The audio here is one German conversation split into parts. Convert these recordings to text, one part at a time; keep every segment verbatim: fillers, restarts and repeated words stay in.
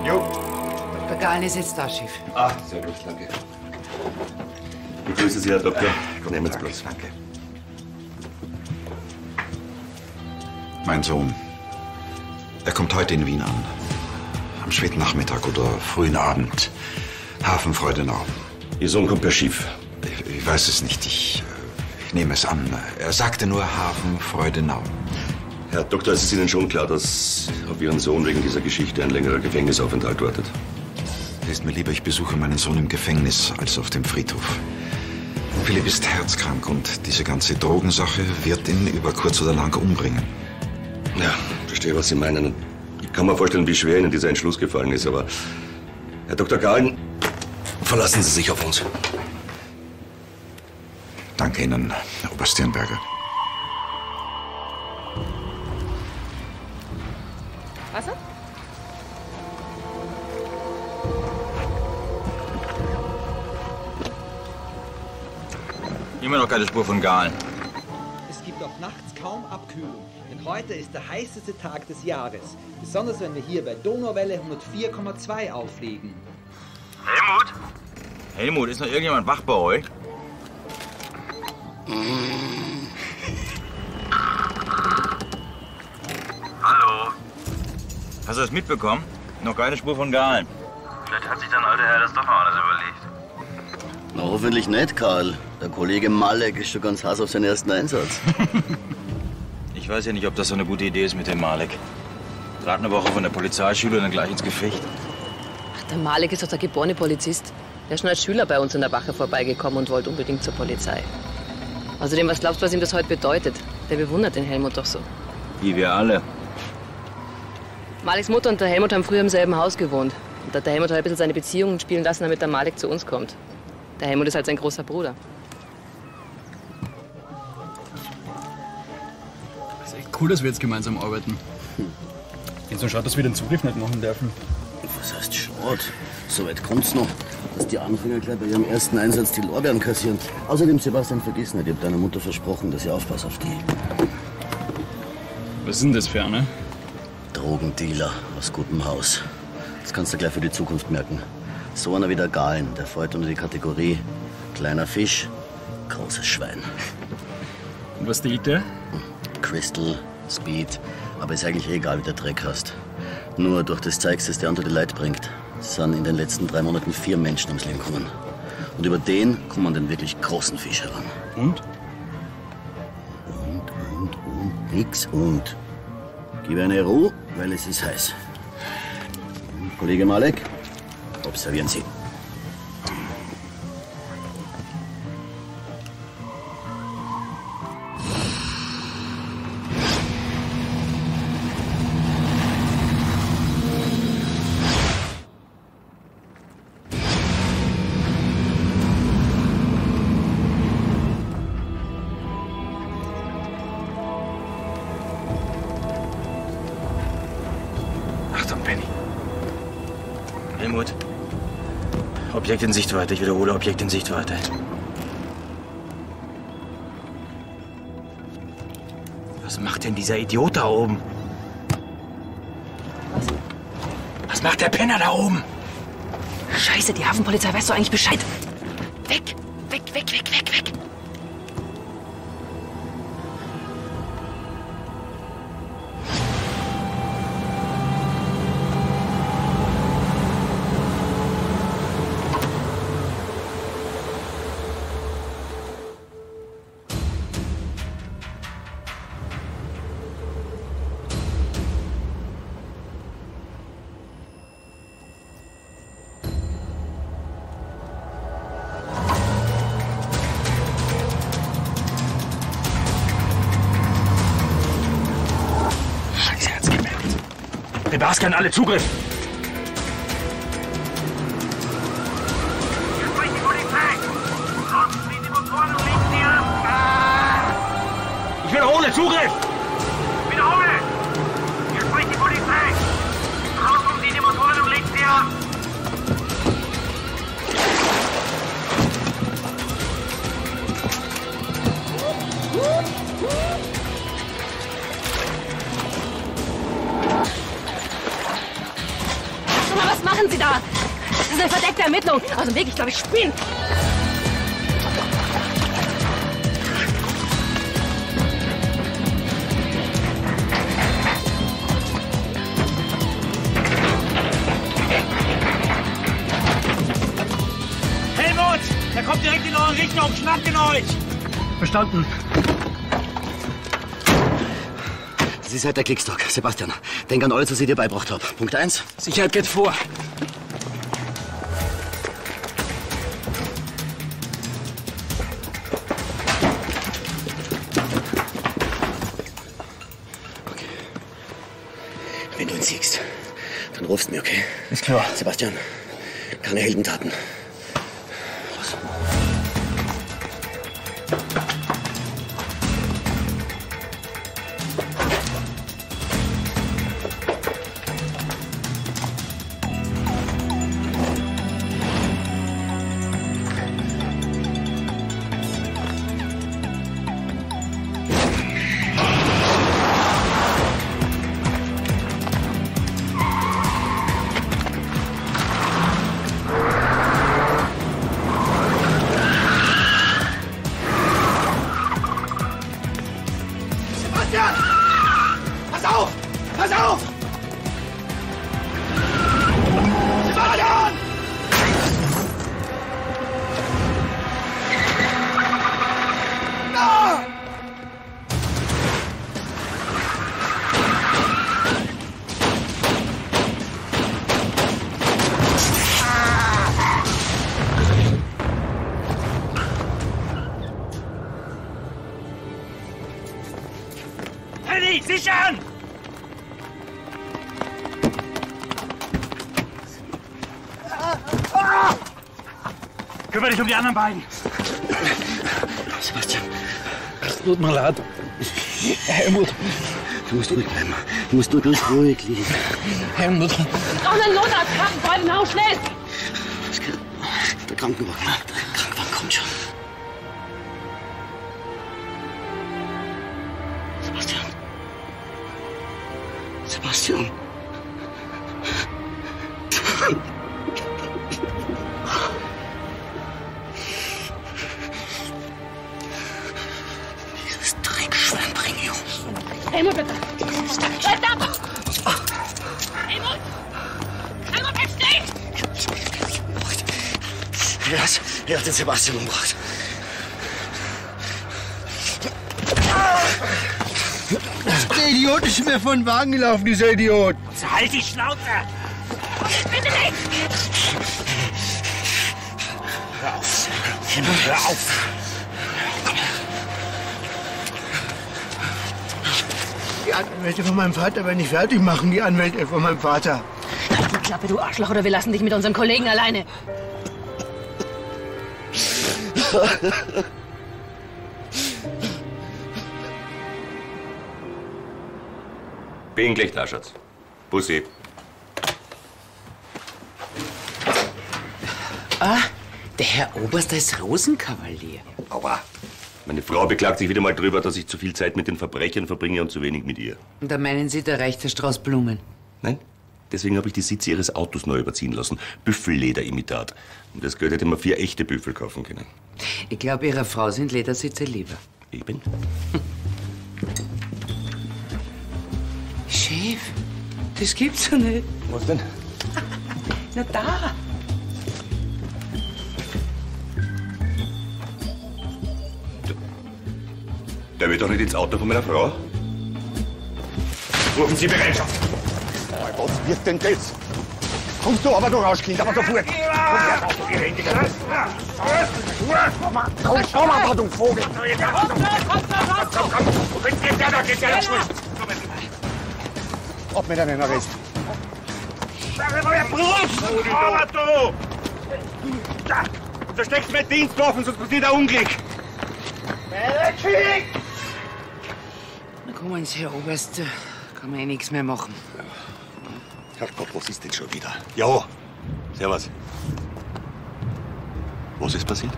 Jo. Doktor Gahlen ist jetzt da, Chef. Ah, sehr gut, danke. Ich grüße Sie, Herr Doktor. Nehmen Sie Platz. Danke. Mein Sohn, er kommt heute in Wien an. Am späten Nachmittag oder frühen Abend. Hafen Freudenau. Ihr Sohn kommt per Schiff. Ich, ich weiß es nicht. Ich, ich nehme es an. Er sagte nur Hafen Freudenau. Herr Doktor, es ist Ihnen schon klar, dass auf Ihren Sohn wegen dieser Geschichte ein längerer Gefängnisaufenthalt wartet. Es ist mir lieber, ich besuche meinen Sohn im Gefängnis als auf dem Friedhof. Philipp ist herzkrank und diese ganze Drogensache wird ihn über kurz oder lang umbringen. Ja, verstehe, was Sie meinen. Ich kann mir vorstellen, wie schwer Ihnen dieser Entschluss gefallen ist, aber Herr Doktor Gahlen, verlassen Sie sich auf uns. Danke Ihnen, Oberst Stirnberger. Wasser? Immer noch keine Spur von Gahlen. Es gibt auch nachts kaum Abkühlung, denn heute ist der heißeste Tag des Jahres. Besonders wenn wir hier bei Donauwelle hundertvier Komma zwei auflegen. Helmut? Helmut, ist noch irgendjemand wach bei euch? Hallo? Hast du das mitbekommen? Noch keine Spur von Gahlen. Vielleicht hat sich dein alter Herr das doch noch alles überlegt. Na, hoffentlich nicht, Karl. Der Kollege Malek ist schon ganz heiß auf seinen ersten Einsatz. Ich weiß ja nicht, ob das so eine gute Idee ist mit dem Malek. Gerade eine Woche von der Polizeischule und dann gleich ins Gefecht. Ach, der Malek ist doch der geborene Polizist. Der ist schon als Schüler bei uns in der Wache vorbeigekommen und wollte unbedingt zur Polizei. Außerdem, was glaubst du, was ihm das heute bedeutet? Der bewundert den Helmut doch so. Wie wir alle. Maleks Mutter und der Helmut haben früher im selben Haus gewohnt. Und da hat der Helmut halt ein bisschen seine Beziehungen spielen lassen, damit der Malek zu uns kommt. Der Helmut ist halt sein großer Bruder. Das ist echt cool, dass wir jetzt gemeinsam arbeiten. Wenn so schaut, dass wir den Zugriff nicht machen dürfen. Was heißt schade? Soweit kommt's noch, dass die Anfänger gleich bei ihrem ersten Einsatz die Lorbeeren kassieren. Außerdem, Sebastian, vergiss nicht, ich hab deiner Mutter versprochen, dass ich aufpasse auf die. Was ist denn das für eine? Drogendealer aus gutem Haus. Das kannst du gleich für die Zukunft merken. So einer wie der Gahlen, der fällt unter die Kategorie kleiner Fisch, großes Schwein. Und was dealt der? Crystal, Speed, aber ist eigentlich egal, wie der Dreck hast. Nur durch das Zeugs, das der unter die Leute bringt, sind in den letzten drei Monaten vier Menschen ums Leben gekommen. Und über den kommt man den wirklich großen Fisch heran. Und? Und, und, und, nix und. Gib eine Ruhe, weil es ist heiß. Kollege Malek, observieren Sie. Achtung, Penny. Helmut. Objekt in Sichtweite. Ich wiederhole, Objekt in Sichtweite. Was macht denn dieser Idiot da oben? Was? Was macht der Penner da oben? Scheiße, die Hafenpolizei weiß doch eigentlich Bescheid. Weg, weg, weg, weg, weg, weg. Sebastian, alle Zugriff! Hier spricht die Polizei! Draußen stehen die Motoren und legen sie ab! Ich wiederhole, Zugriff! Wiederhole! Hier spricht die Polizei! Draußen stehen die Motoren und legen sie ab! Sag mal, was machen Sie da? Das ist eine verdeckte Ermittlung. Aus dem Weg, ich glaube, ich spinne. Helmut! Der kommt direkt in eure Richtung. Schnappt ihn euch! Verstanden. Sie seid der Klickstock. Sebastian, denk an alles, was ich dir beigebracht habe. Punkt eins. Sicherheit geht vor. Okay. Wenn du ihn siehst, dann rufst du mir, okay? Ist klar. Sebastian, keine Heldentaten. Los. Pass auf! Pass auf! Sebastian! No! Henny, sichern! Kümmere dich um die anderen beiden. Sebastian. Es tut mir leid. Helmut. Du musst ruhig bleiben. Du musst nur ganz ruhig liegen. Helmut. Ich brauche einen Notarzt. Krankenwagen, hau schnell. Der Krankenwagen. Der Krankenwagen kommt schon. Sebastian. Sebastian. Dieses Dreckschwein bring ich um. Helmut, bitte. Halt ab! Helmut! Helmut, bleib stehen! Er hat, er hat den Sebastian umgebracht. Der Idiot ist mir von den Wagen gelaufen, dieser Idiot. So, halt die Schnauze! Bitte nicht! Hör auf! Hör auf! Die Anwälte von meinem Vater werden nicht fertig machen, die Anwälte von meinem Vater. Halt die Klappe, du Arschloch, oder wir lassen dich mit unserem Kollegen alleine. Bin gleich da, Schatz. Bussi. Ah, der Herr Oberster ist Rosenkavalier. Aua. Meine Frau beklagt sich wieder mal drüber, dass ich zu viel Zeit mit den Verbrechern verbringe und zu wenig mit ihr. Und da meinen Sie, da reicht der Strauß Blumen? Nein? Deswegen habe ich die Sitze ihres Autos neu überziehen lassen. Büffellederimitat. Und das Geld hätte man vier echte Büffel kaufen können. Ich glaube, Ihrer Frau sind Ledersitze lieber. Eben. Chef, das gibt's doch nicht. Was denn? Na da. Der will doch nicht ins Auto von meiner Frau. Rufen Sie Bereitschaft. Mein Gott, wird denn das? Kommst du aber du raus, Kind, aber sofort. Komm her, Auto, geh hin, Komm, komm aber, du Vogel. Komm, komm, komm. Geht der da, geht der da, Schluss. Ab mit einem Arrest. Aber du! Du steckst mit Dienst offen, sonst passiert ein Unglück. Na kommen Sie, Herr Oberst. Kann man eh nichts mehr machen. Herrgott, was ist denn schon wieder? Ja, servus. Was ist passiert?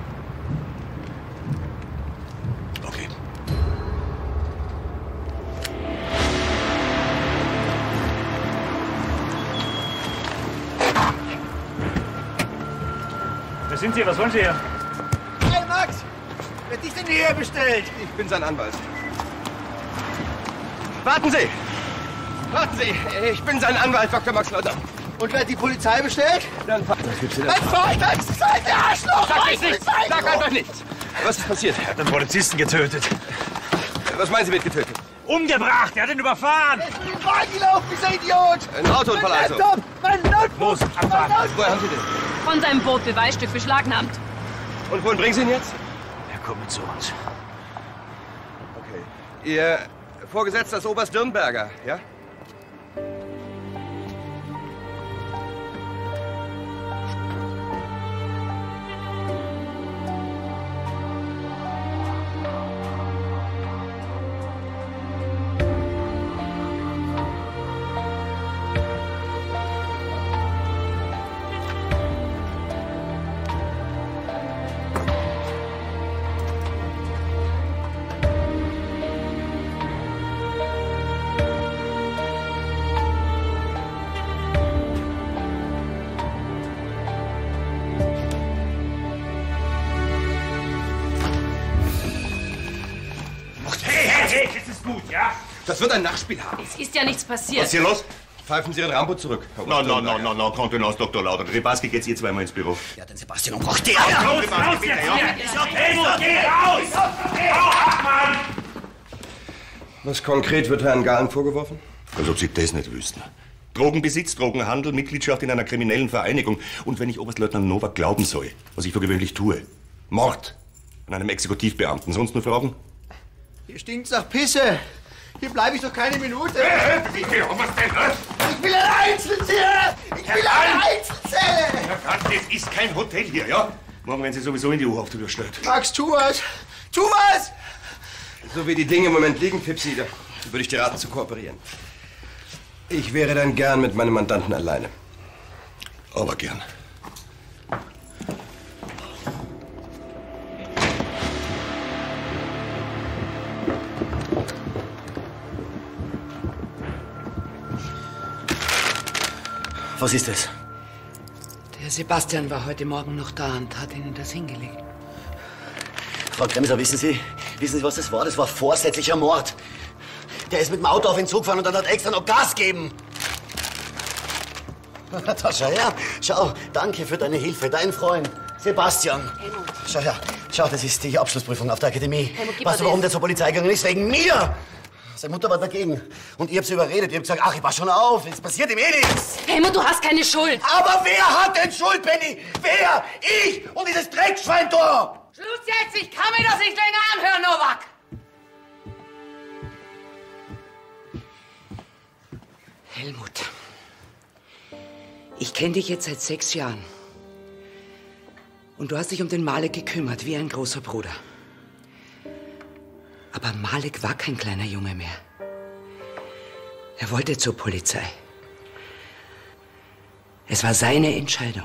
Okay. sind Sie? Was wollen Sie hier? Hey, Max! Wer hat dich denn hierher bestellt? Ich bin sein Anwalt. Warten Sie! Warten Sie! Ich bin sein Anwalt, Doktor Max Lotter. Und wer hat die Polizei bestellt? Dann fahr... Mein Vater ist sein Arschloch! Sag nichts! nichts. Sag einfach nichts! Was ist passiert? Er hat einen Polizisten getötet. Was meinen Sie mit getötet? Umgebracht! Er hat ihn überfahren! Er ist mit dem Wagen gelaufen, dieser Idiot! Ein Autounfall also. Mein Laptop! Mein Notebook! Los, abfahren! Woher haben Sie den? Von seinem Boot, Beweisstück beschlagnahmt. Und wohin bringen Sie ihn jetzt? Er kommt mit zu uns. Okay. Ihr Vorgesetzter ist Oberst Dürnberger, ja? Das wird ein Nachspiel haben. Es ist ja nichts passiert. Was ist hier los? Pfeifen Sie Ihren Rambo zurück. No, no, no, no, no, Kontenance, Doktor Lauter. Rebaski geht's jetzt zweimal ins Büro. Ja, den Sebastian umbracht der. Ja, raus, raus jetzt! Ist okay, so, geh raus! Hau ab, Mann! Was konkret wird Herrn Gahlen vorgeworfen? Als ob Sie das nicht wüssten. Drogenbesitz, Drogenhandel, Mitgliedschaft in einer kriminellen Vereinigung. Und wenn ich Oberstleutnant Nowak glauben soll, was ich für gewöhnlich tue. Mord an einem Exekutivbeamten. Sonst nur Fragen? Hier stinkt's nach Pisse. Hier bleibe ich doch keine Minute. Äh, wie viel haben wir's denn, ne? Ich will eine Einzelzelle! Ich will eine Einzelzelle! Herr Franz, das ist kein Hotel hier, ja? Morgen werden Sie sowieso in die U-Haft gestellt. Max, tu was! Tu was! So wie die Dinge im Moment liegen, Pipsi, da würde ich dir raten, zu kooperieren. Ich wäre dann gern mit meinem Mandanten alleine. Aber gern. Was ist es? Der Sebastian war heute Morgen noch da und hat Ihnen das hingelegt. Frau Kremser, wissen Sie, wissen Sie, was das war? Das war vorsätzlicher Mord. Der ist mit dem Auto auf den Zug gefahren und dann hat extra noch Gas gegeben. Da, schau her. Schau, danke für deine Hilfe. Dein Freund, Sebastian. Helmut. Schau her. Schau, das ist die Abschlussprüfung auf der Akademie. Helmut, gib weißt du, mir warum das. der zur Polizei gegangen ist? Wegen mir! Seine Mutter war dagegen. Und ihr habt sie überredet. Ihr habt gesagt, ach, ich pass schon auf. Es passiert ihm eh nichts. Helmut, du hast keine Schuld. Aber wer hat denn Schuld, Penny? Wer? Ich und dieses Dreckschwein da! Schluss jetzt! Ich kann mir das nicht länger anhören, Nowak! Helmut, ich kenne dich jetzt seit sechs Jahren. Und du hast dich um den Malek gekümmert, wie ein großer Bruder. Aber Malek war kein kleiner Junge mehr. Er wollte zur Polizei. Es war seine Entscheidung.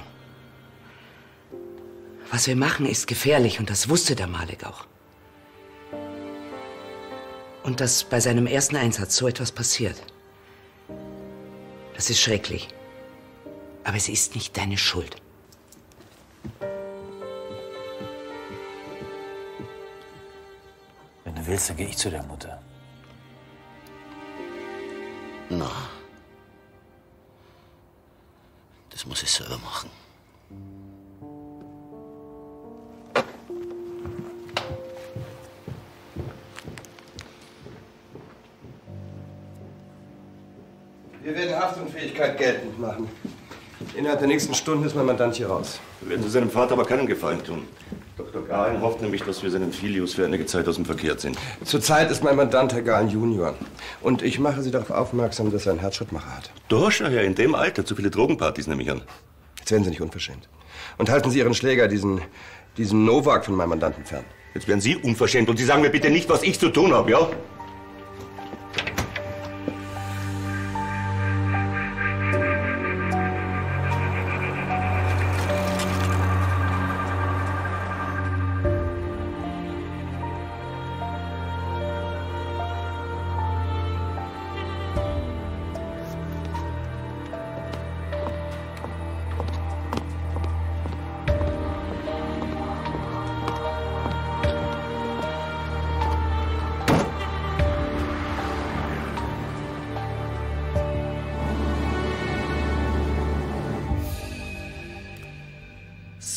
Was wir machen, ist gefährlich und das wusste der Malek auch. Und dass bei seinem ersten Einsatz so etwas passiert, das ist schrecklich. Aber es ist nicht deine Schuld. Wenn du willst, dann gehe ich zu der Mutter. Na, das muss ich selber machen. Wir werden Haftungsfähigkeit geltend machen. Innerhalb der nächsten Stunden ist mein Mandant hier raus. Wir werden Sie seinem Vater aber keinen Gefallen tun. Doktor Gahlen hofft nämlich, dass wir seinen Filius für einige Zeit aus dem Verkehr sind. Zurzeit ist mein Mandant Herr Gahlen Junior. Und ich mache Sie darauf aufmerksam, dass er einen Herzschrittmacher hat. Du schau her, in dem Alter zu viele Drogenpartys, nehme ich an. Jetzt werden Sie nicht unverschämt. Und halten Sie Ihren Schläger, diesen, diesen Nowak, von meinem Mandanten fern. Jetzt werden Sie unverschämt und Sie sagen mir bitte nicht, was ich zu tun habe, ja?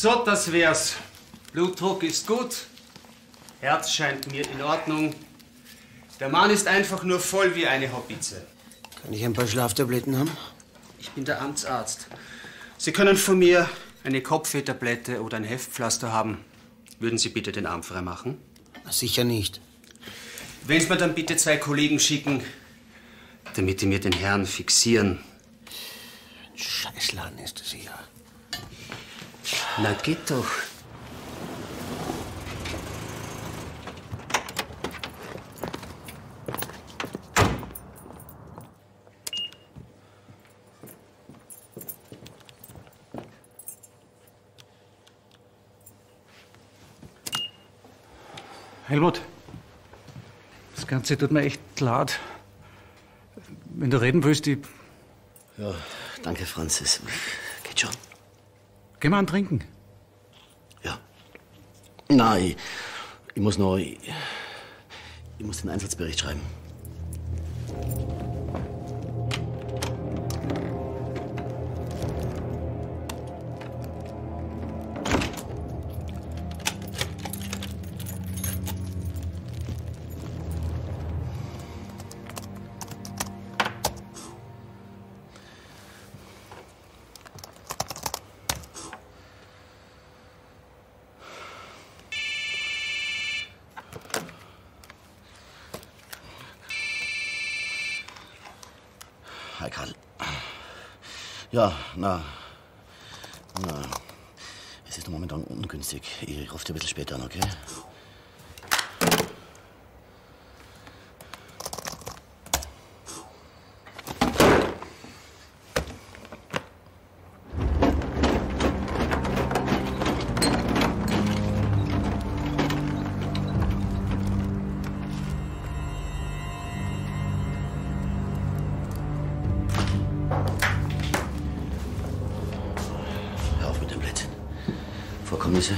So, das wär's. Blutdruck ist gut. Herz scheint mir in Ordnung. Der Mann ist einfach nur voll wie eine Haubitze. Kann ich ein paar Schlaftabletten haben? Ich bin der Amtsarzt. Sie können von mir eine Kopfwehtablette oder ein Heftpflaster haben. Würden Sie bitte den Arm freimachen? Sicher nicht. Wenn Sie mir dann bitte zwei Kollegen schicken, damit die mir den Herrn fixieren. Ein Scheißladen ist das hier. Na, geht doch. Helmut, das Ganze tut mir echt leid. Wenn du reden willst, ich... Ja, danke, Franzis. Geht schon. Geh mal einen trinken. Nein, ich, ich muss noch... Ich, ich muss den Einsatzbericht schreiben. Hi, Karl. Ja, na, na, es ist momentan ungünstig. Ich rufe dir ein bisschen später an, okay? Vorkommnisse?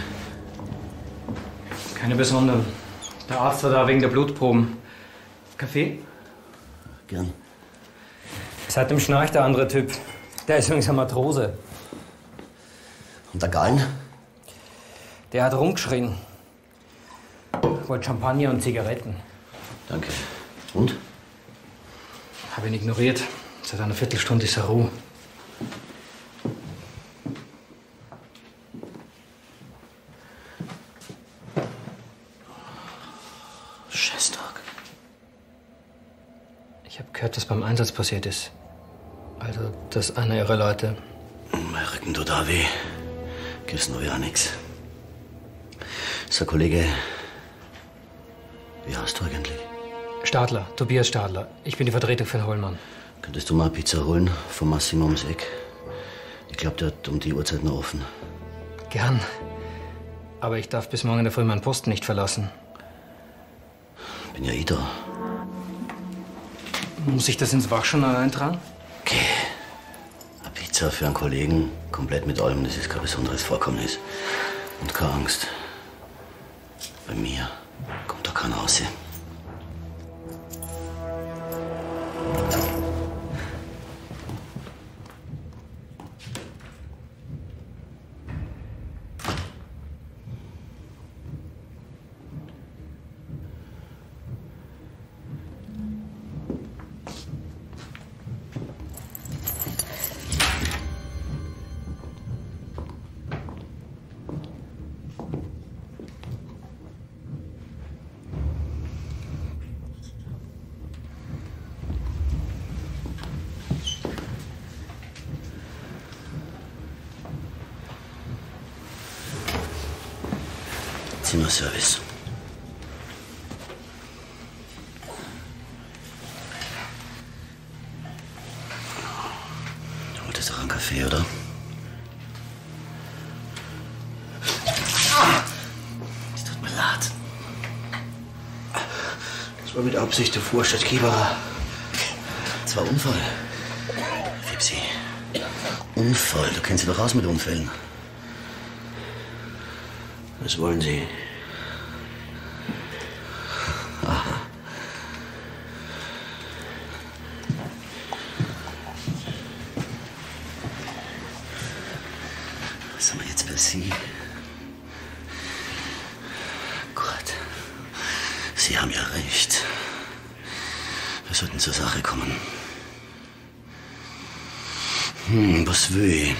Keine besonderen. Der Arzt war da wegen der Blutproben. Kaffee? Gern. Seitdem schnarcht der andere Typ. Der ist übrigens ein Matrose. Und der Gallen? Der hat rumgeschrien. Wollte Champagner und Zigaretten. Danke. Und? Hab ihn ignoriert. Seit einer Viertelstunde ist er Ruhe. Scheißtag. Ich habe gehört, was beim Einsatz passiert ist. Also, dass einer ihrer Leute... Mein Rücken tut da weh. Gibt's noch ja nix. So, Kollege, wie heißt du eigentlich? Stadler, Tobias Stadler. Ich bin die Vertretung für den Hollmann. Könntest du mal Pizza holen von Massimo ums Eck? Ich glaube, der hat um die Uhrzeit noch offen. Gern. Aber ich darf bis morgen in der Früh meinen Posten nicht verlassen. Bin ja eh da. Muss ich das ins Wachjournal eintragen? Okay. Eine Pizza für einen Kollegen, komplett mit allem, das ist kein besonderes Vorkommnis. Und keine Angst. Bei mir kommt da keiner raus. Zimmerservice. Du wolltest doch einen Kaffee, oder? Es tut mir leid. Das war mit Absicht der Vorstadt Kieberer. Das war Unfall. Fipsi. Unfall. Du kennst dich doch aus mit Unfällen. Was wollen Sie? Aha. Was haben wir jetzt bei Sie? Sie haben ja recht. Wir sollten zur Sache kommen. Hm, was will ich?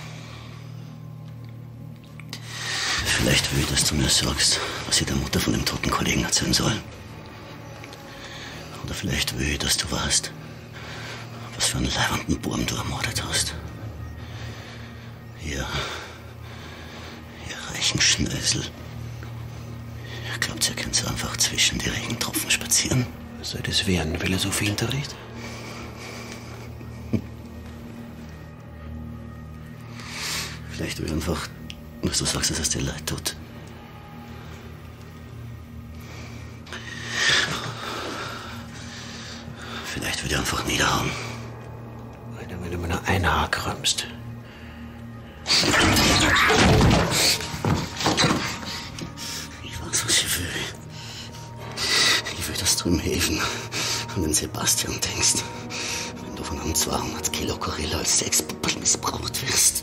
Vielleicht will ich, dass du mir sagst, was ich der Mutter von dem toten Kollegen erzählen soll. Oder vielleicht will ich, dass du weißt, was für einen leibenden Burm du ermordet hast. Ja, ihr reichen Schnösel. Ihr glaubt, ihr könnt so einfach zwischen die Regentropfen spazieren? Was soll das werden? Philosophieunterricht? Vielleicht will ich einfach, dass du sagst, dass es dir leid tut. Vielleicht will ich einfach niederhauen. Alter, wenn du mir nur ein Haar krümmst. Ich weiß, was ich will. Ich will, dass du im Häfen an den Sebastian denkst. Wenn du von einem zweihundert Kilo Gorilla als Sexpuppe missbraucht wirst.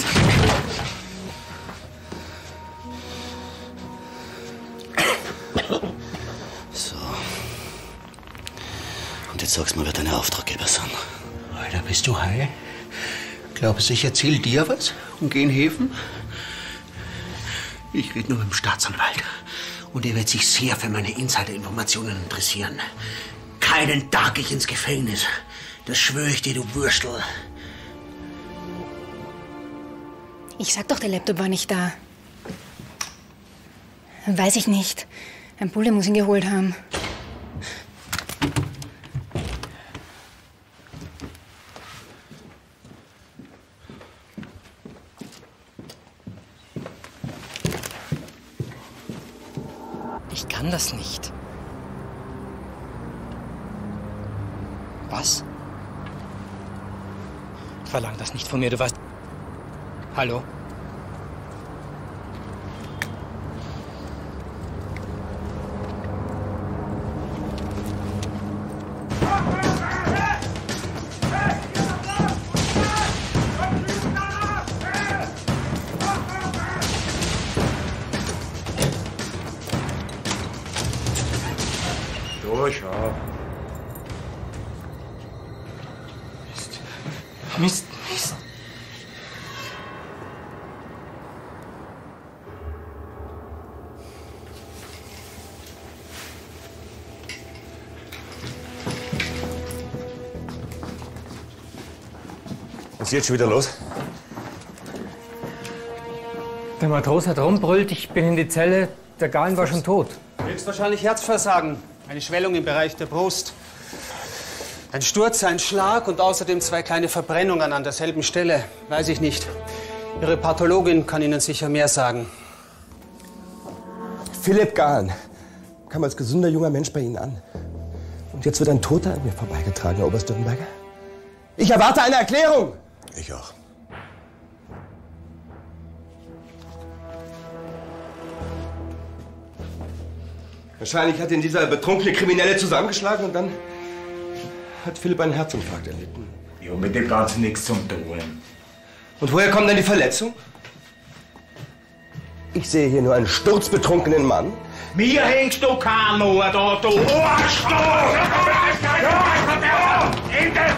So. Und jetzt sag's mal, wer deine Auftraggeber sind. Alter, bist du high? Glaubst du, ich erzähl dir was und geh in Häfen? Ich rede nur mit dem Staatsanwalt. Und er wird sich sehr für meine Insider-Informationen interessieren. Keinen Tag ich ins Gefängnis. Das schwöre ich dir, du Würstel. Ich sag doch, der Laptop war nicht da. Weiß ich nicht. Ein Bulle muss ihn geholt haben. Ich kann das nicht. Was? Verlang das nicht von mir, du weißt... Hallo? So, schau. Mist. Mist, Mist. Was ist jetzt schon wieder los? Der Matros hat rumbrüllt, ich bin in die Zelle, der Galen war schon tot. Höchstwahrscheinlich Herzversagen. Eine Schwellung im Bereich der Brust. Ein Sturz, ein Schlag und außerdem zwei kleine Verbrennungen an derselben Stelle. Weiß ich nicht. Ihre Pathologin kann Ihnen sicher mehr sagen. Philipp Gahn kam als gesunder junger Mensch bei Ihnen an. Und jetzt wird ein Toter an mir vorbeigetragen, Herr Oberst Dürrenberger. Ich erwarte eine Erklärung! Ich auch. Wahrscheinlich hat ihn dieser betrunkene Kriminelle zusammengeschlagen und dann hat Philipp einen Herzinfarkt erlitten. Ja, mit dem Ganzen nichts zu tun. Und woher kommt denn die Verletzung? Ich sehe hier nur einen sturzbetrunkenen Mann. Mir hängst du keinen Ohr da, du Arsch, du! Ende!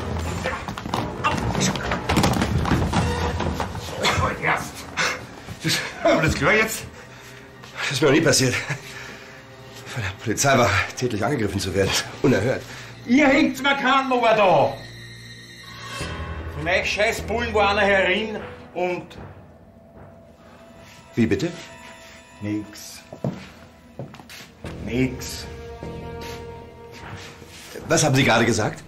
Das, aber das klar jetzt? Das ist mir noch nie passiert. Von der Polizei war tätlich angegriffen zu werden. Unerhört. Ihr hängt mir keinen Ohr da! Von euch scheiß Bullen war einer herin und... Wie bitte? Nix. Nix. Was haben Sie gerade gesagt?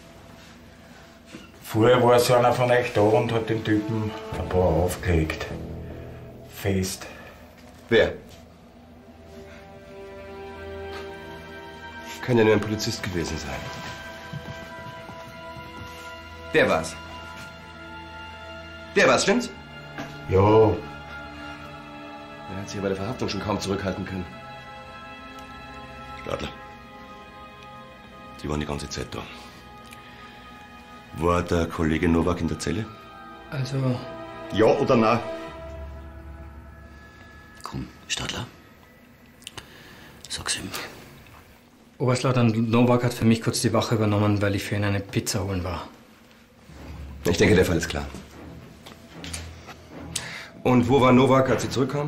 Vorher war so einer von euch da und hat den Typen ein paar aufgelegt. Fest. Wer? Kann ja nur ein Polizist gewesen sein. Der war's. Der war's, stimmt's? Ja. Er hat sich bei der Verhaftung schon kaum zurückhalten können. Stadler. Sie waren die ganze Zeit da. War der Kollege Nowak in der Zelle? Also... Ja oder nein? Komm, Stadler. Sag's ihm. Oberstleutnant Nowak hat für mich kurz die Wache übernommen, weil ich für ihn eine Pizza holen war. Ich denke, der Fall ist klar. Und wo war Nowak, als Sie zurückkamen?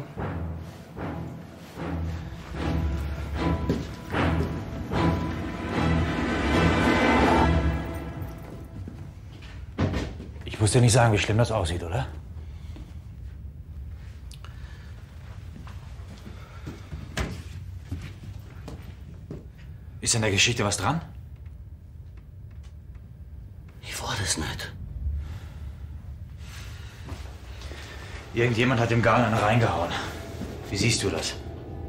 Ich muss dir nicht sagen, wie schlimm das aussieht, oder? Ist an der Geschichte was dran? Ich war das nicht. Irgendjemand hat dem Galen eine reingehauen. Wie siehst du das?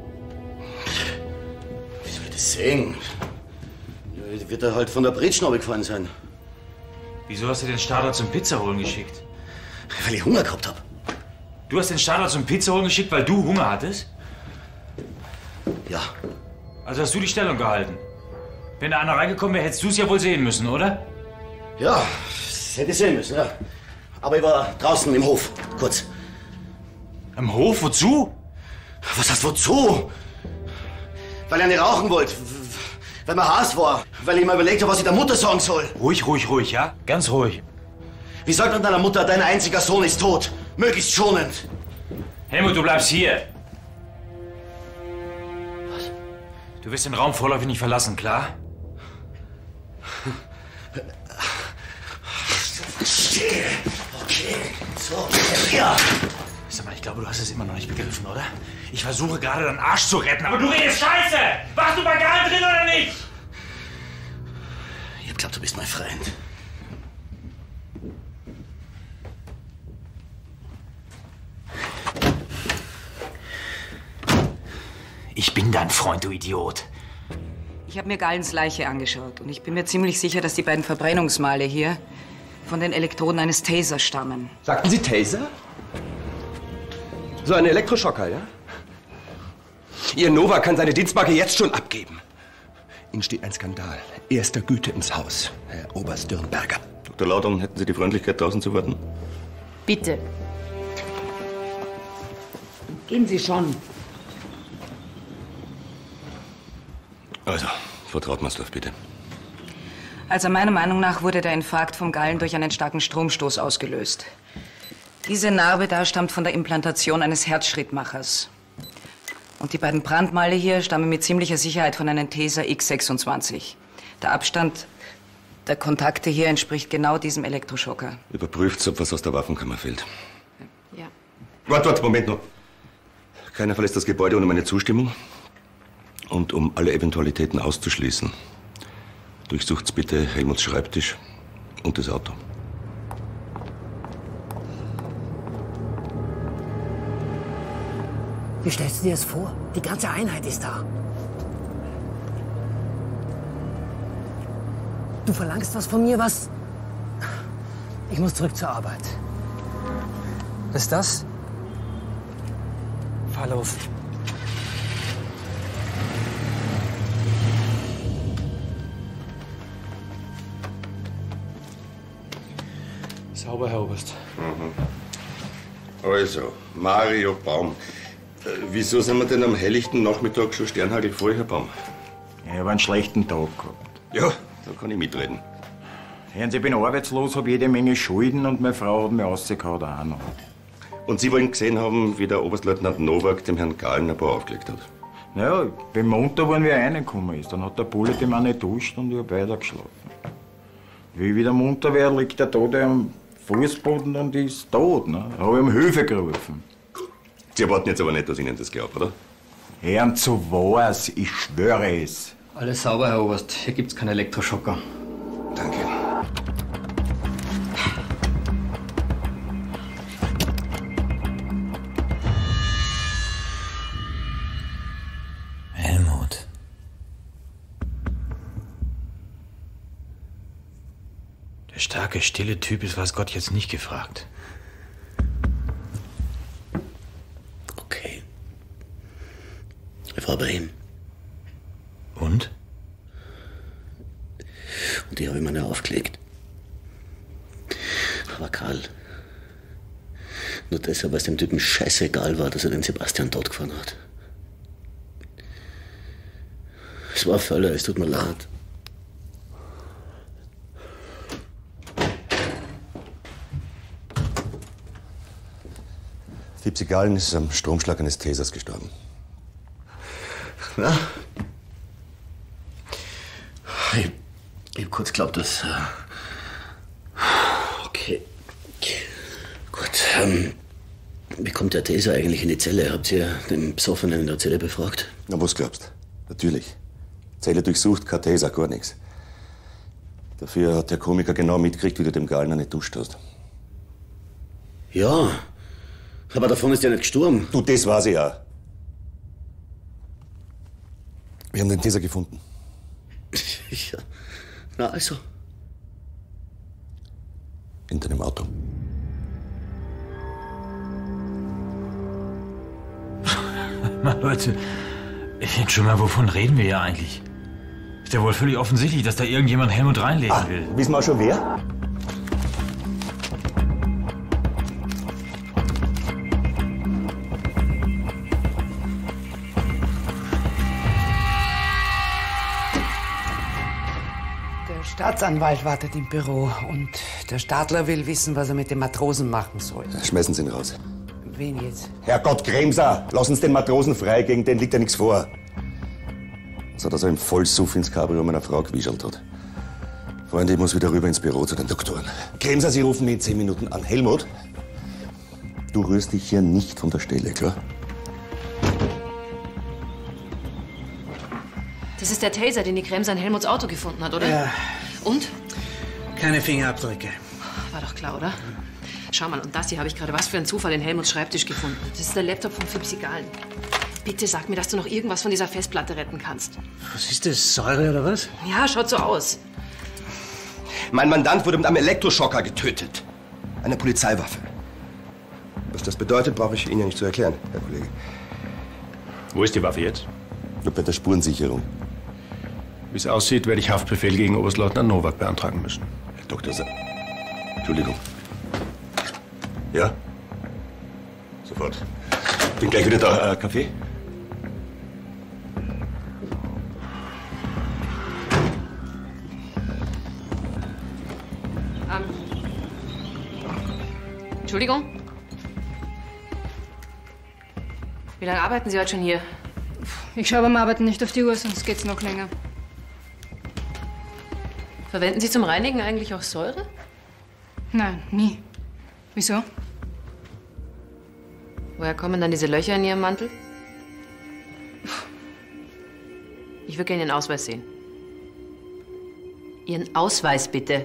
Wie soll ich das sehen? Wird er halt von der Bretschnaube gefallen sein. Wieso hast du den Stadler zum Pizza holen geschickt? Weil ich Hunger gehabt habe. Du hast den Stadler zum Pizza holen geschickt, weil du Hunger hattest? Ja. Also hast du die Stellung gehalten? Wenn da einer reingekommen wäre, hättest du es ja wohl sehen müssen, oder? Ja, das hätte ich sehen müssen, ja. Aber ich war draußen im Hof, kurz. Im Hof? Wozu? Was heißt wozu? Weil er nicht rauchen wollte. Weil mir Hass war. Weil ich mir überlegt habe, was ich der Mutter sagen soll. Ruhig, ruhig, ruhig, ja? Ganz ruhig. Wie sagt man deiner Mutter, dein einziger Sohn ist tot? Möglichst schonend. Helmut, du bleibst hier. Was? Du wirst den Raum vorläufig nicht verlassen, klar? Verstehe. Okay. So, ja. Sag mal, ich glaube, du hast es immer noch nicht begriffen, oder? Ich versuche gerade deinen Arsch zu retten, aber du redest Scheiße! Warst du bei Galen drin oder nicht? Ich hab geglaubt, du bist mein Freund. Ich bin dein Freund, du Idiot. Ich habe mir Galens Leiche angeschaut und ich bin mir ziemlich sicher, dass die beiden Verbrennungsmale hier von den Elektroden eines Tasers stammen. Sagten Sie Taser? So ein Elektroschocker, ja? Ihr Nowak kann seine Dienstmarke jetzt schon abgeben. Ihnen steht ein Skandal erster Güte ins Haus, Herr Oberst Dürrenberger. Doktor Laudern, hätten Sie die Freundlichkeit, draußen zu warten? Bitte. Gehen Sie schon. Also, Frau Trautmannsdorf, bitte. Also meiner Meinung nach wurde der Infarkt vom Gallen durch einen starken Stromstoß ausgelöst. Diese Narbe da stammt von der Implantation eines Herzschrittmachers. Und die beiden Brandmale hier stammen mit ziemlicher Sicherheit von einem Taser X sechsundzwanzig. Der Abstand der Kontakte hier entspricht genau diesem Elektroschocker. Überprüft, ob was aus der Waffenkammer fällt. Ja. Warte, warte, Moment noch. Keiner verlässt das Gebäude ohne meine Zustimmung. Und um alle Eventualitäten auszuschließen, durchsucht's bitte Helmuts Schreibtisch und das Auto. Wie stellst du dir das vor? Die ganze Einheit ist da. Du verlangst was von mir, was... Ich muss zurück zur Arbeit. Was ist das? Fahr los. Sauber, Herr Oberst. Mhm. Also, Mario Baum. Äh, wieso sind wir denn am helllichten Nachmittag schon sternhagelvoll, Herr Baum? Ich habe einen schlechten Tag gehabt. Ja, da kann ich mitreden. Hören Sie, ich bin arbeitslos, habe jede Menge Schulden und meine Frau hat mich rausgehauen auch noch. Und Sie wollen gesehen haben, wie der Oberstleutnant Nowak dem Herrn Galen ein paar aufgelegt hat? Naja, ich bin munter geworden, wie er reingekommen ist. Dann hat der Bulle dem auch nicht duscht und ich habe weitergeschlafen. Wie ich wieder munter werde, liegt der Tote am Fußboden und ist tot. Ne? Da habe ich um Hilfe gerufen. Sie erwarten jetzt aber nicht, dass ich Ihnen das glaube, oder? Hören zu was, ich schwöre es. Alles sauber, Herr Oberst. Hier gibt's keinen Elektroschocker. Danke. Helmut. Der starke, stille Typ ist, weiß Gott, jetzt nicht gefragt. Okay. Ich war bei ihm. Und? Und die habe ich mir nicht aufgelegt. Aber Karl, nur deshalb, weil es dem Typen scheißegal war, dass er den Sebastian tot gefahren hat. Es war Völler, es tut mir leid. Fipsi Gallen ist am Stromschlag eines Tasers gestorben. Ja. Ich, ich hab kurz geglaubt, dass... Äh okay. Gut, ähm... Wie kommt der Taser eigentlich in die Zelle? Habt ihr den Besoffenen in der Zelle befragt? Na, was glaubst? Natürlich. Zelle durchsucht, kein Taser, gar nichts. Dafür hat der Komiker genau mitgekriegt, wie du dem Gallen eine duscht hast. Ja, aber davon ist er nicht gestorben. Du, das war sie ja. Wir haben den Taser gefunden. Ja, na also. In deinem Auto. Na Leute, Entschuldigung mal, wovon reden wir ja eigentlich? Ist ja wohl völlig offensichtlich, dass da irgendjemand Helmut reinlegen ah, will. Wissen wir auch schon wer? Der Staatsanwalt wartet im Büro und der Stadler will wissen, was er mit den Matrosen machen soll. Schmeißen Sie ihn raus. Wen jetzt? Herrgott, Kremser! Lass uns den Matrosen frei, gegen den liegt ja nichts vor. So, dass er im Vollsuff ins Cabrio meiner Frau gewischelt hat. Freunde, ich muss wieder rüber ins Büro zu den Doktoren. Kremser, Sie rufen mich in zehn Minuten an. Helmut, du rührst dich hier nicht von der Stelle, klar? Das ist der Taser, den die Kremser in Helmuts Auto gefunden hat, oder? Ja. Und? Keine Fingerabdrücke. War doch klar, oder? Schau mal, und das hier habe ich gerade was für einen Zufall in Helmuts Schreibtisch gefunden. Das ist der Laptop von Fipsi Gallen. Bitte sag mir, dass du noch irgendwas von dieser Festplatte retten kannst. Was ist das? Säure oder was? Ja, schaut so aus. Mein Mandant wurde mit einem Elektroschocker getötet. Eine Polizeiwaffe. Was das bedeutet, brauche ich Ihnen ja nicht zu erklären, Herr Kollege. Wo ist die Waffe jetzt? Nur bei der Spurensicherung. Wie es aussieht, werde ich Haftbefehl gegen Oberstleutnant Nowak beantragen müssen. Herr Doktor Sa Entschuldigung. Ja? Sofort. Bin gleich wieder da. Äh, Kaffee? Ähm. Entschuldigung? Wie lange arbeiten Sie heute schon hier? Ich schaue beim Arbeiten nicht auf die Uhr, sonst geht's noch länger. Verwenden Sie zum Reinigen eigentlich auch Säure? Nein, nie. Wieso? Woher kommen dann diese Löcher in Ihrem Mantel? Ich würde gerne Ihren Ausweis sehen. Ihren Ausweis, bitte.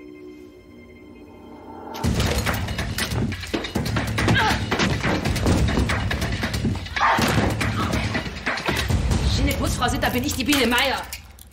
Schöne Putzfrau sind, da bin ich die Biene Meier.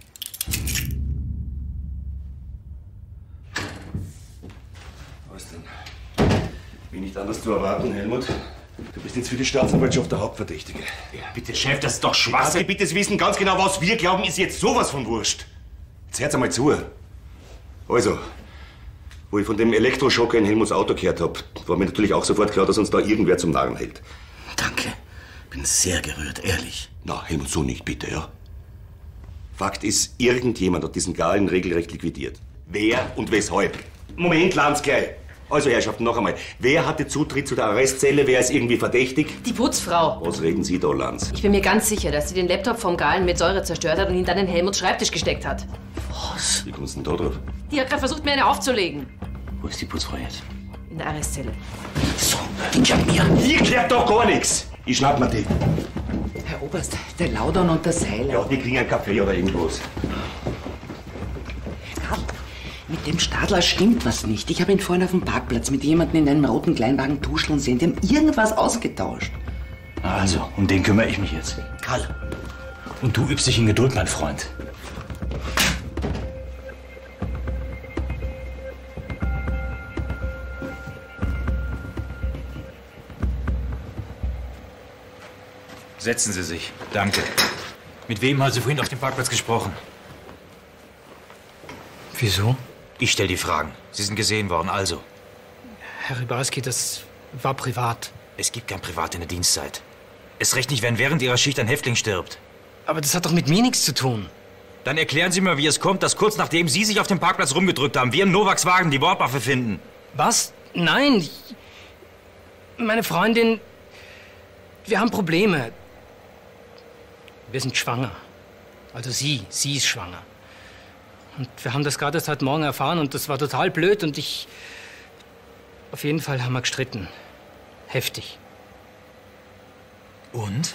Was denn? Wie nicht anders zu erwarten, Helmut. Du bist jetzt für die Staatsanwaltschaft der Hauptverdächtige. Ja, bitte, Chef, das ist doch Schwachsinn. Sie bitte Sie wissen ganz genau, was wir glauben, ist jetzt sowas von wurscht. Jetzt hört's einmal zu. Also, wo ich von dem Elektroschocker in Helmuts Auto gehört hab, war mir natürlich auch sofort klar, dass uns da irgendwer zum Narren hält. Danke. Bin sehr gerührt, ehrlich. Na, Helmut, so nicht bitte, ja? Fakt ist, irgendjemand hat diesen Gallen regelrecht liquidiert. Wer und weshalb? Moment, Lanz, gleich. Also, Herrschaften, noch einmal. Wer hatte Zutritt zu der Arrestzelle? Wer ist irgendwie verdächtig? Die Putzfrau. Was reden Sie da, Lanz? Ich bin mir ganz sicher, dass sie den Laptop vom Gallen mit Säure zerstört hat und ihn dann in Helmuts Schreibtisch gesteckt hat. Was? Wie kommst du denn da drauf? Die hat gerade versucht, mir eine aufzulegen. Wo ist die Putzfrau jetzt? In der Arrestzelle. So, hinter mir. Hier klärt doch gar nichts. Ich schnapp mir die. Herr Oberst, der Laudern und der Seiler. Ja, die kriegen einen Kaffee oder irgendwas. Karl, mit dem Stadler stimmt was nicht. Ich habe ihn vorhin auf dem Parkplatz mit jemandem in einem roten Kleinwagen tuscheln sehen. Die haben irgendwas ausgetauscht. Also, um den kümmere ich mich jetzt. Karl. Und du übst dich in Geduld, mein Freund. Setzen Sie sich. Danke. Mit wem haben Sie vorhin auf dem Parkplatz gesprochen? Wieso? Ich stelle die Fragen. Sie sind gesehen worden, also. Herr Rybarski, das war privat. Es gibt kein Privat in der Dienstzeit. Es recht nicht, wenn während Ihrer Schicht ein Häftling stirbt. Aber das hat doch mit mir nichts zu tun. Dann erklären Sie mir, wie es kommt, dass kurz nachdem Sie sich auf dem Parkplatz rumgedrückt haben, wir im Novaks Wagen die Bordwaffe finden. Was? Nein. Ich, meine Freundin... Wir haben Probleme. Wir sind schwanger. Also sie, sie ist schwanger. Und wir haben das gerade erst heute Morgen erfahren und das war total blöd und ich... Auf jeden Fall haben wir gestritten. Heftig. Und?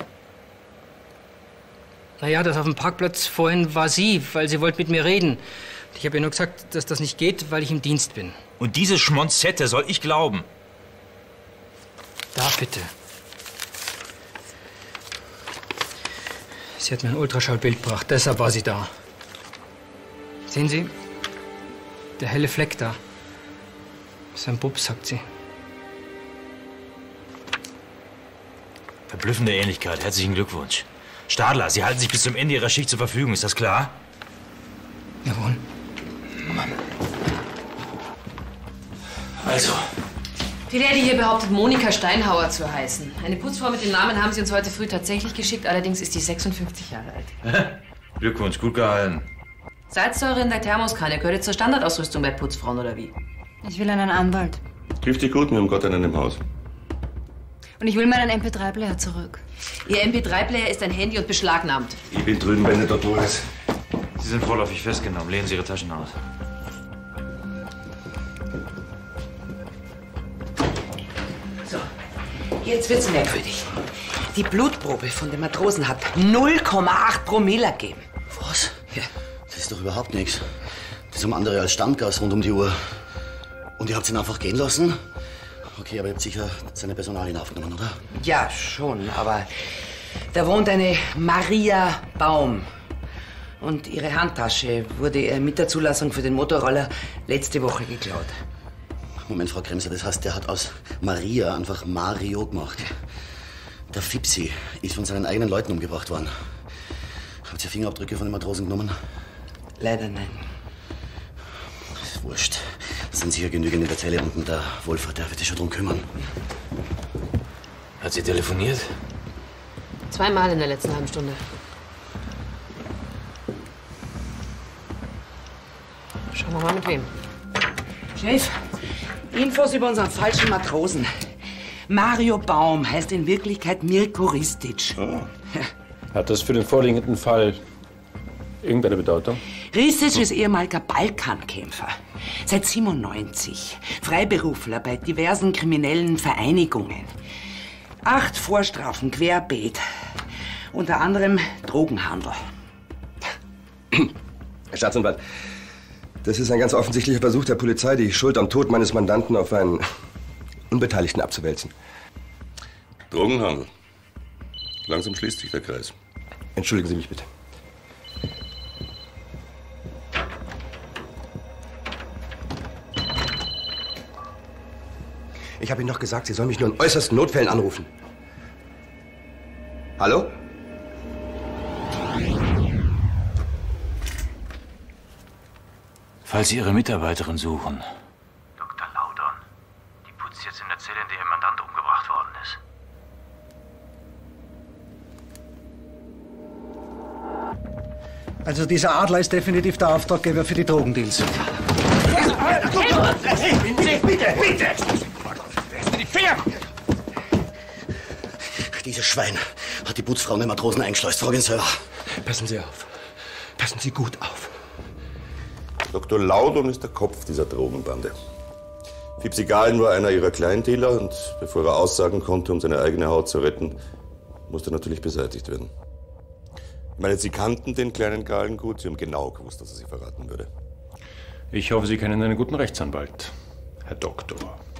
Naja, das auf dem Parkplatz vorhin war sie, weil sie wollte mit mir reden. Ich habe ihr nur gesagt, dass das nicht geht, weil ich im Dienst bin. Und diese Schmonzette soll ich glauben? Da, bitte. Sie hat mir ein Ultraschallbild gebracht, deshalb war sie da. Sehen Sie? Der helle Fleck da. Das ist ein Bub, sagt sie. Verblüffende Ähnlichkeit. Herzlichen Glückwunsch. Stadler, Sie halten sich bis zum Ende Ihrer Schicht zur Verfügung. Ist das klar? Jawohl. Also. Die Lady hier behauptet, Monika Steinhauer zu heißen. Eine Putzfrau mit dem Namen haben sie uns heute früh tatsächlich geschickt. Allerdings ist die sechsundfünfzig Jahre alt. Glückwunsch, gut gehalten. Salzsäure in der Thermoskanne. Gehört jetzt zur Standardausrüstung bei Putzfrauen, oder wie? Ich will einen Anwalt. Trifft dich gut, wir haben Gott einen im Haus. Und ich will meinen M P drei Player zurück. Ihr M P drei Player ist ein Handy und beschlagnahmt. Ich bin drüben bei den Dottores. Sie sind vorläufig festgenommen. Lehnen Sie Ihre Taschen aus. So, jetzt wird's merkwürdig. Die Blutprobe von den Matrosen hat null Komma acht Promille ergeben. Was? Ja. Das ist doch überhaupt nichts. Das haben andere als Stammgast rund um die Uhr. Und ihr habt ihn einfach gehen lassen? Okay, aber ihr habt sicher seine Personalien aufgenommen, oder? Ja, schon, aber da wohnt eine Maria Baum. Und ihre Handtasche wurde ihr mit der Zulassung für den Motorroller letzte Woche geklaut. Moment, Frau Kremser, das heißt, der hat aus Maria einfach Mario gemacht. Der Fipsi ist von seinen eigenen Leuten umgebracht worden. Habt ihr Fingerabdrücke von den Matrosen genommen? Leider nein. Das ist wurscht. Das sind sicher genügend in der Zelle unten. Der Wolfert, der wird sich schon drum kümmern. Hat sie telefoniert? Zweimal in der letzten halben Stunde. Schauen wir mal mit wem. Chef, Infos über unseren falschen Matrosen. Mario Baum heißt in Wirklichkeit Mirko Ristic. Oh. Hat das für den vorliegenden Fall irgendeine Bedeutung? Ristic ist ehemaliger Balkankämpfer. Seit siebenundneunzig. Freiberufler bei diversen kriminellen Vereinigungen. Acht Vorstrafen querbeet. Unter anderem Drogenhandel. Herr Staatsanwalt, das ist ein ganz offensichtlicher Versuch der Polizei, die Schuld am Tod meines Mandanten auf einen Unbeteiligten abzuwälzen. Drogenhandel. Langsam schließt sich der Kreis. Entschuldigen Sie mich bitte. Ich habe Ihnen doch gesagt, Sie sollen mich nur in äußersten Notfällen anrufen. Hallo? Falls Sie Ihre Mitarbeiterin suchen. Doktor Laudon, die putzt jetzt in der Zelle, in der Ihr Mandant umgebracht worden ist. Also dieser Adler ist definitiv der Auftraggeber für die Drogendeals. Hey, bitte, bitte, bitte! Die Finger! Dieses Schwein hat die Putzfrauen und Matrosen eingeschleust. Frau selber. Passen Sie auf. Passen Sie gut auf. Doktor Laudon ist der Kopf dieser Drogenbande. Fipsi Gahlen war einer ihrer Kleindealer und bevor er aussagen konnte, um seine eigene Haut zu retten, musste er natürlich beseitigt werden. Ich meine, Sie kannten den kleinen Gahlen gut, Sie haben genau gewusst, dass er Sie verraten würde. Ich hoffe, Sie kennen einen guten Rechtsanwalt, Herr Doktor.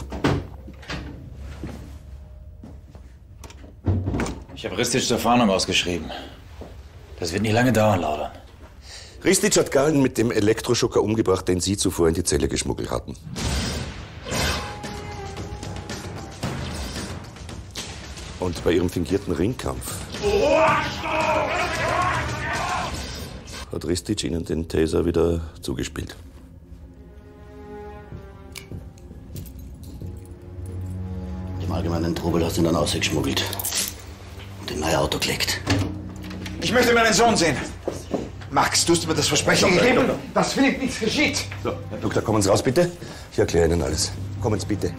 Ich habe Ristic zur Fahndung ausgeschrieben. Das wird nicht lange dauern, Laudon. Ristic hat Gahlen mit dem Elektroschocker umgebracht, den Sie zuvor in die Zelle geschmuggelt hatten. Und bei Ihrem fingierten Ringkampf hat Ristic Ihnen den Taser wieder zugespielt. Im allgemeinen Trubel hast du ihn dann ausgeschmuggelt und in mein Auto gelegt. Ich möchte meinen Sohn sehen. Max, tust du mir das Versprechen Doktor, gegeben, Doktor. dass Philipp nichts geschieht? So, Herr Doktor, kommen Sie raus, bitte. Ich erkläre Ihnen alles. Kommen Sie bitte.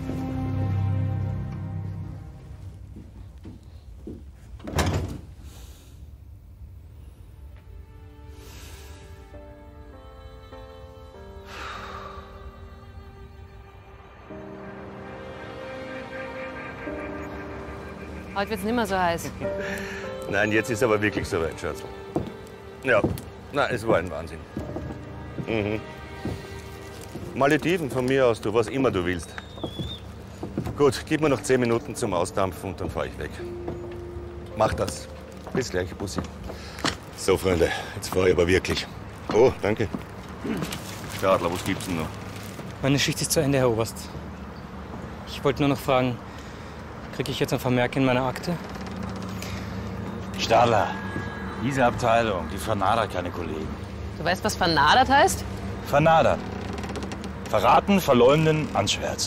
Heute wird's nicht mehr so heiß. Nein, jetzt ist aber wirklich soweit, Schatz. Ja, na, es war ein Wahnsinn. Mhm. Malediven von mir aus, du, was immer du willst. Gut, gib mir noch zehn Minuten zum Ausdampfen und dann fahre ich weg. Mach das. Bis gleich, Bussi. So, Freunde, jetzt fahre ich aber wirklich. Oh, danke. Stadler, was gibt's denn noch? Meine Schicht ist zu Ende, Herr Oberst. Ich wollte nur noch fragen, kriege ich jetzt ein Vermerk in meiner Akte? Stadler, diese Abteilung, die vernadert keine Kollegen. Du weißt, was vernadert heißt? Vernadert. Verraten, verleumden, anschwärzen.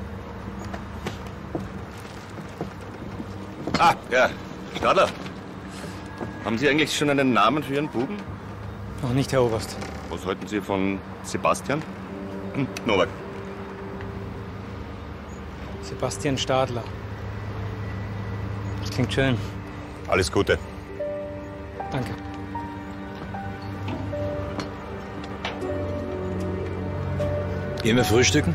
Ah, ja, Stadler. Haben Sie eigentlich schon einen Namen für Ihren Buben? Noch nicht, Herr Oberst. Was halten Sie von Sebastian? Hm, Novak. Sebastian Stadler. Das klingt schön. Alles Gute. Danke. Gehen wir frühstücken?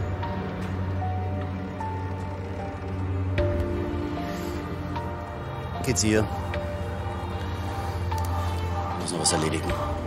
Geht's hier? Ich muss noch was erledigen.